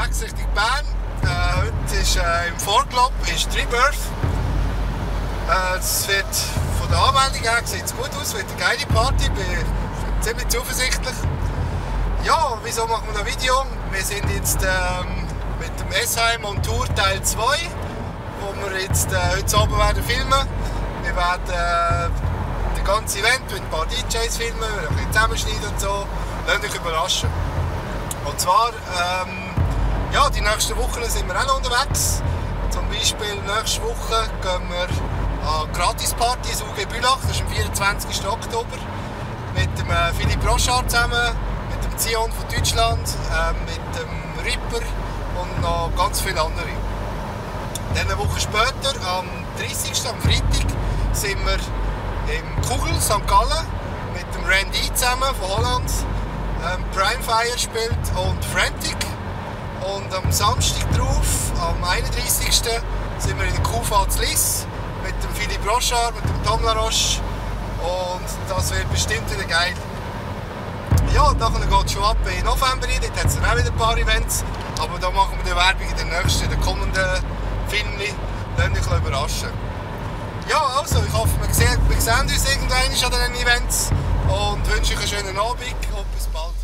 unterwegs Richtung Bern. Heute ist im Vorglob ist Rebirth. Es wird von der Anmeldung her sieht's gut aus, es wird eine geile Party, bin ziemlich zuversichtlich. Ja, wieso machen wir noch ein Video? Wir sind jetzt mit dem Esheim on Tour Teil 2, wo wir jetzt heute Abend werden filmen. Wir werden das ganze Event mit ein paar DJs filmen, wir werden ein bisschen zusammenschneiden und so. Lasst euch überraschen. Und zwar, ja, die nächsten Wochen sind wir auch noch unterwegs. Zum Beispiel nächste Woche gehen wir an Gratisparty ins UG Bülach, das ist am 24. Oktober. Mit dem Philipp Brochard zusammen, mit dem Zion von Deutschland, mit dem Ripper und noch ganz viele andere. Dann eine Woche später, am 30. am Freitag, sind wir im Kugel, St. Gallen, mit dem Randy zusammen von Holland. Primefire spielt und Frantic. Und am Samstag drauf, am 31. sind wir in der QV zu Liss mit dem Philipp Brochard, mit dem Tom Laroche. Und das wird bestimmt wieder geil. Ja, und nachher geht es schon ab in November rein, dort hat es dann auch wieder ein paar Events. Aber da machen wir die Werbung in den nächsten, in den kommenden Filmen. Lasst euch überraschen. Ja, also, ich hoffe, wir sehen uns irgendwann an diesen Events und wünsche euch einen schönen Abend und bis bald.